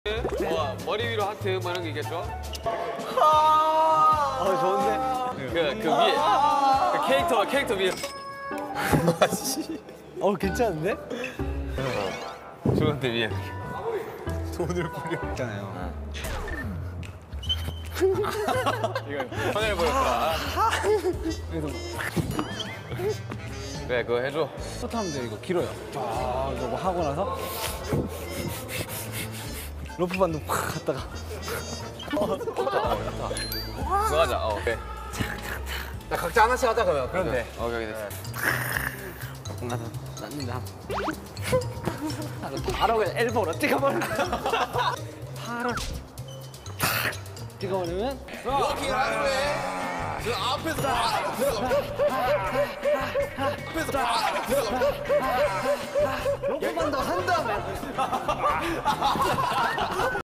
머리 위로 하트 뭐 이런 게 있겠죠? 좋은데? 그 위에 그 캐릭터 위에 괜찮은데? 좋은데 위에 돈을 부렸잖아요. 이거 화낼 뻔했구나. 그래서 그래 그거 해줘. 또 하면 돼. 이거 길어요. 이거 뭐 하고 나서 로프 반동 확 갔다가 그거 하자. 오케이. 자, 각자 하나씩 하자 그러면. 그럼 돼. 오케이 됐어. 납니다. 바로 그냥 엘보로 찍어버려. 바로 탁 찍어버리면 이렇게 하루에 저 앞에서 막 들어가. 앞에서 막 들어가. 로프 반동 한 다음에